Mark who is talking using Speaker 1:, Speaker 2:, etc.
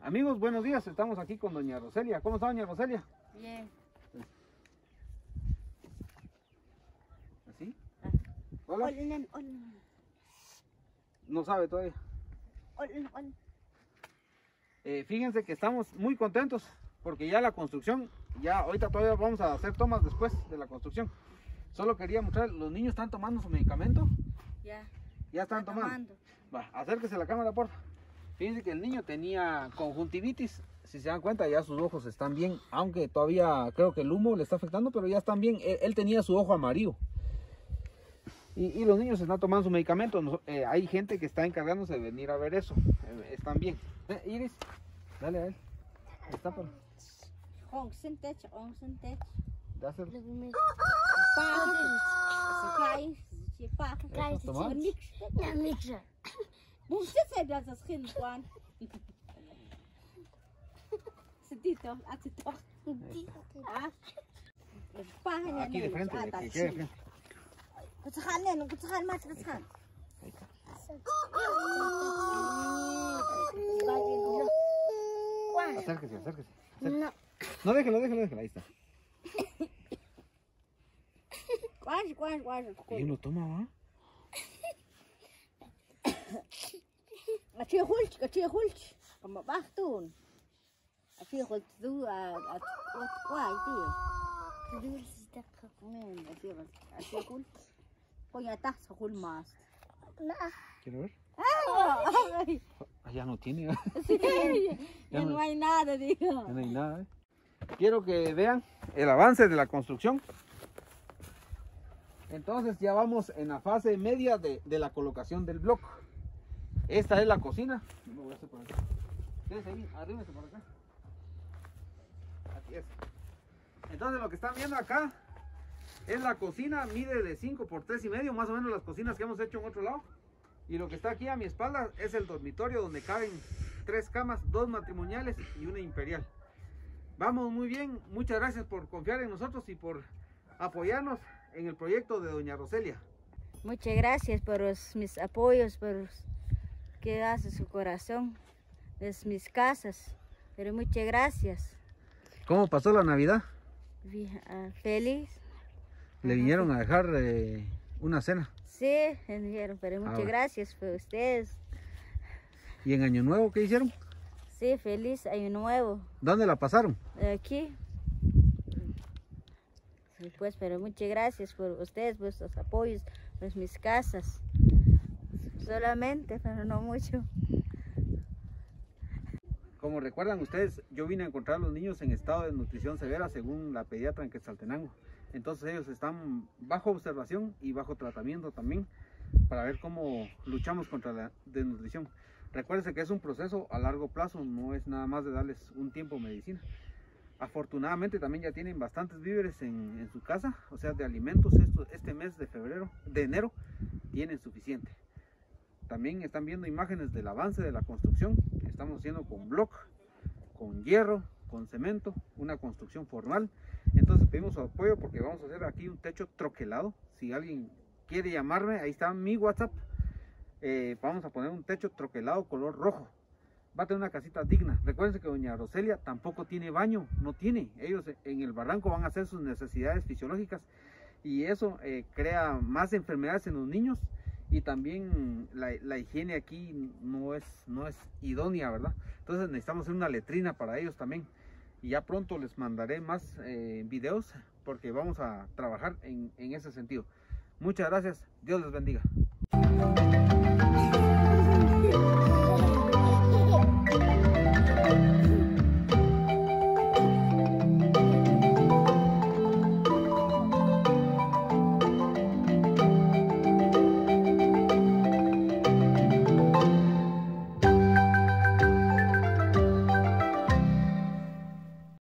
Speaker 1: Amigos, buenos días. Estamos aquí con doña Roselia. ¿Cómo está, doña Roselia?
Speaker 2: Bien.
Speaker 1: ¿Así? Hola.
Speaker 2: Hola.
Speaker 1: No sabe todavía. Fíjense que estamos muy contentos porque ya la construcción, ya ahorita todavía vamos a hacer tomas después de la construcción. Solo quería mostrar, los niños están tomando su medicamento. Ya están tomando. Va, acérquese la cámara, porfa. Fíjense que el niño tenía conjuntivitis. Si se dan cuenta, ya sus ojos están bien, aunque todavía creo que el humo le está afectando, pero ya están bien. Él tenía su ojo amarillo. Y los niños están tomando su medicamento. Hay gente que está encargándose de venir a ver eso. Están bien. Iris, dale a él. Está por. Aquí de frente, que quede de frente. Acérquese. No, déjelo, ahí está. ¿Y uno toma, va? ¿Quiero ver? Ya no tiene.
Speaker 2: Ya no hay nada, digo.
Speaker 1: Ya no hay nada, ¿eh? Quiero que vean el avance de la construcción. Entonces ya vamos en la fase media de la colocación del bloque. Esta es la cocina. Yo me voy a hacer por acá. Quédense ahí, arrímense por acá. Aquí es. Entonces lo que están viendo acá es la cocina, mide de 5 por 3,5, más o menos las cocinas que hemos hecho en otro lado. Y lo que está aquí a mi espalda es el dormitorio donde caben 3 camas, 2 matrimoniales y una imperial. Vamos muy bien, muchas gracias por confiar en nosotros y por apoyarnos en el proyecto de doña Roselia.
Speaker 2: Muchas gracias por mis apoyos, por que hace su corazón, es mis casas, pero muchas gracias.
Speaker 1: ¿Cómo pasó la Navidad?
Speaker 2: Feliz.
Speaker 1: ¿Le vinieron a dejar una cena?
Speaker 2: Sí, me dijeron, pero muchas gracias por ustedes.
Speaker 1: ¿Y en Año Nuevo qué hicieron?
Speaker 2: Sí, feliz Año Nuevo.
Speaker 1: ¿Dónde la pasaron?
Speaker 2: Aquí. Sí, pues, pero muchas gracias por ustedes, vuestros apoyos, por mis casas. Solamente, pero no mucho.
Speaker 1: Como recuerdan ustedes, yo vine a encontrar a los niños en estado de nutrición severa según la pediatra en Quetzaltenango. Entonces ellos están bajo observación y bajo tratamiento también para ver cómo luchamos contra la desnutrición. Recuérdense que es un proceso a largo plazo, no es nada más de darles un tiempo medicina. Afortunadamente también ya tienen bastantes víveres en su casa, o sea, de alimentos. Este mes de enero tienen suficiente. También están viendo imágenes del avance de la construcción. Estamos haciendo con bloque, con hierro, con cemento, una construcción formal. Entonces pedimos su apoyo porque vamos a hacer aquí un techo troquelado. Si alguien quiere llamarme, ahí está mi WhatsApp. Vamos a poner un techo troquelado color rojo. Va a tener una casita digna. Recuerden que doña Roselia tampoco tiene baño, no tiene. Ellos en el barranco van a hacer sus necesidades fisiológicas y eso crea más enfermedades en los niños. Y también la higiene aquí no es idónea, ¿verdad? Entonces necesitamos hacer una letrina para ellos también. Y ya pronto les mandaré más videos porque vamos a trabajar en ese sentido. Muchas gracias. Dios les bendiga.